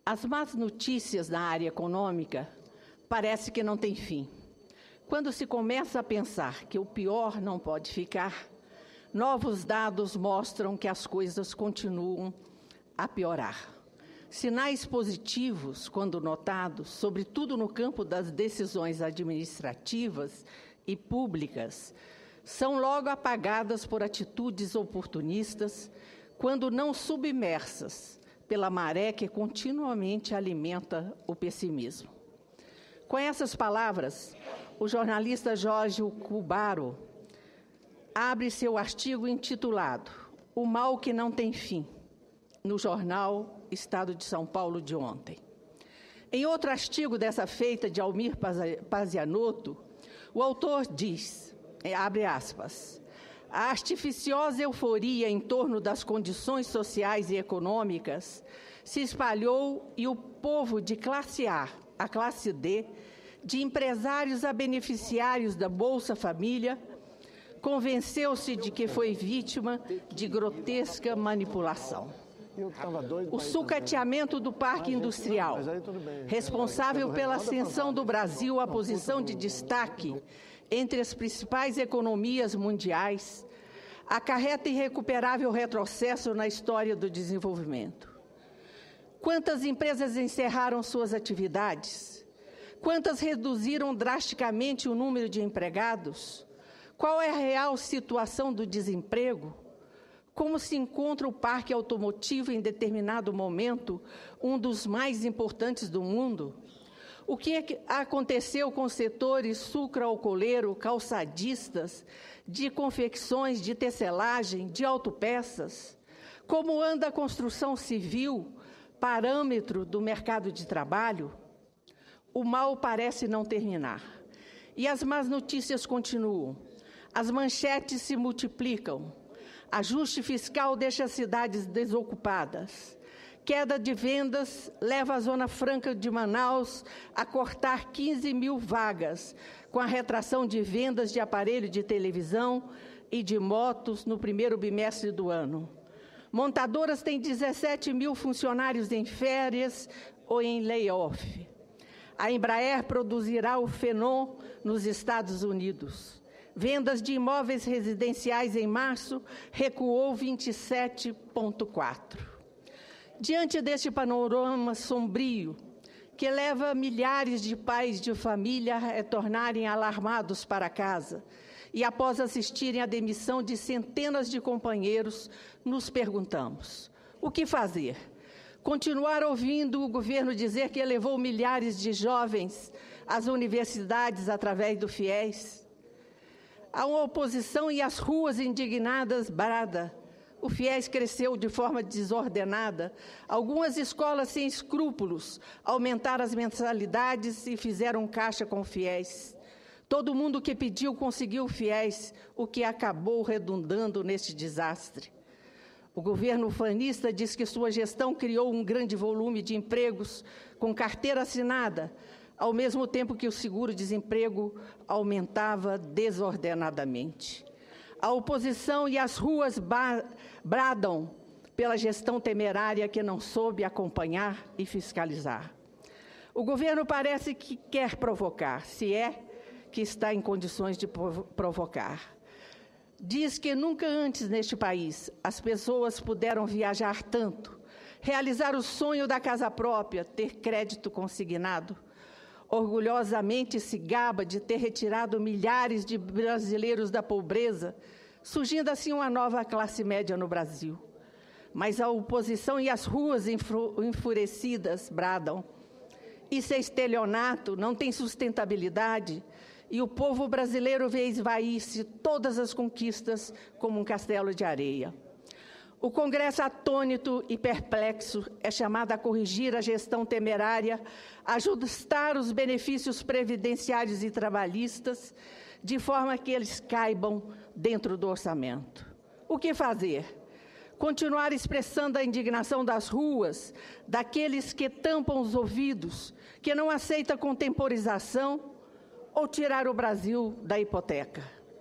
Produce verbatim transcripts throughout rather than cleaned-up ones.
As más notícias na área econômica parece que não tem fim. Quando se começa a pensar que o pior não pode ficar, novos dados mostram que as coisas continuam a piorar. Sinais positivos, quando notados, sobretudo no campo das decisões administrativas e públicas, são logo apagadas por atitudes oportunistas, quando não submersas pela maré que continuamente alimenta o pessimismo. Com essas palavras, o jornalista Jorge Cubaro abre seu artigo intitulado O Mal que Não Tem Fim, no jornal Estado de São Paulo de ontem. Em outro artigo dessa feita de Almir Pazianotto, o autor diz, abre aspas, a artificiosa euforia em torno das condições sociais e econômicas se espalhou e o povo de classe A a classe D, de empresários a beneficiários da Bolsa Família, convenceu-se de que foi vítima de grotesca manipulação. O sucateamento do parque industrial, responsável pela ascensão do Brasil à posição de destaque entre as principais economias mundiais, acarreta irrecuperável retrocesso na história do desenvolvimento. Quantas empresas encerraram suas atividades? Quantas reduziram drasticamente o número de empregados? Qual é a real situação do desemprego? Como se encontra o parque automotivo em determinado momento, um dos mais importantes do mundo? O que aconteceu com os setores sucroalcooleiro, calçadistas, de confecções, de tecelagem, de autopeças? Como anda a construção civil, parâmetro do mercado de trabalho? O mal parece não terminar. E as más notícias continuam. As manchetes se multiplicam. Ajuste fiscal deixa as cidades desocupadas. Queda de vendas leva a Zona Franca de Manaus a cortar quinze mil vagas, com a retração de vendas de aparelho de televisão e de motos no primeiro bimestre do ano. Montadoras têm dezessete mil funcionários em férias ou em layoff. A Embraer produzirá o Phenom nos Estados Unidos. Vendas de imóveis residenciais em março recuou vinte e sete vírgula quatro por cento. Diante deste panorama sombrio, que leva milhares de pais de família a retornarem alarmados para casa, e após assistirem à demissão de centenas de companheiros, nos perguntamos, o que fazer? Continuar ouvindo o governo dizer que elevou milhares de jovens às universidades através do FIES? Há uma oposição e as ruas indignadas brada. O FIES cresceu de forma desordenada. Algumas escolas sem escrúpulos aumentaram as mensalidades e fizeram caixa com o FIES. Todo mundo que pediu conseguiu o FIES, o que acabou redundando neste desastre. O governo fanista diz que sua gestão criou um grande volume de empregos com carteira assinada, ao mesmo tempo que o seguro-desemprego aumentava desordenadamente. A oposição e as ruas bradam pela gestão temerária que não soube acompanhar e fiscalizar. O governo parece que quer provocar, se é que está em condições de provocar. Diz que nunca antes neste país as pessoas puderam viajar tanto, realizar o sonho da casa própria, ter crédito consignado. Orgulhosamente se gaba de ter retirado milhares de brasileiros da pobreza, surgindo assim uma nova classe média no Brasil. Mas a oposição e as ruas enfurecidas bradam. Isso é estelionato, não tem sustentabilidade, e o povo brasileiro vê esvair-se todas as conquistas como um castelo de areia. O Congresso, atônito e perplexo, é chamado a corrigir a gestão temerária, ajustar os benefícios previdenciários e trabalhistas, de forma que eles caibam dentro do orçamento. O que fazer? Continuar expressando a indignação das ruas, daqueles que tampam os ouvidos, que não aceitam contemporização, ou tirar o Brasil da hipoteca?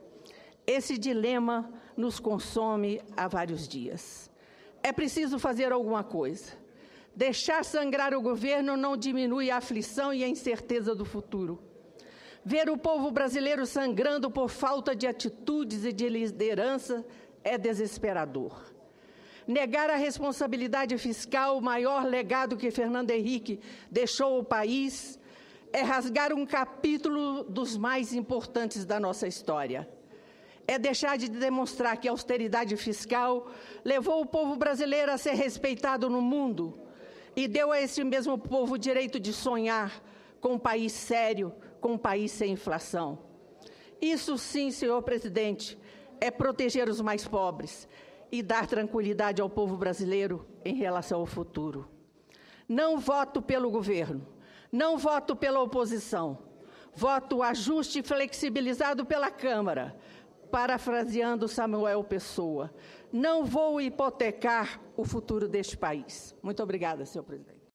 Esse dilema nos consome há vários dias. É preciso fazer alguma coisa. Deixar sangrar o governo não diminui a aflição e a incerteza do futuro. Ver o povo brasileiro sangrando por falta de atitudes e de liderança é desesperador. Negar a responsabilidade fiscal, o maior legado que Fernando Henrique deixou ao país, é rasgar um capítulo dos mais importantes da nossa história. É deixar de demonstrar que a austeridade fiscal levou o povo brasileiro a ser respeitado no mundo e deu a esse mesmo povo o direito de sonhar com um país sério, com um país sem inflação. Isso sim, senhor presidente, é proteger os mais pobres e dar tranquilidade ao povo brasileiro em relação ao futuro. Não voto pelo governo, não voto pela oposição, voto ajuste flexibilizado pela Câmara, parafraseando Samuel Pessoa. Não vou hipotecar o futuro deste país. Muito obrigada, senhor presidente.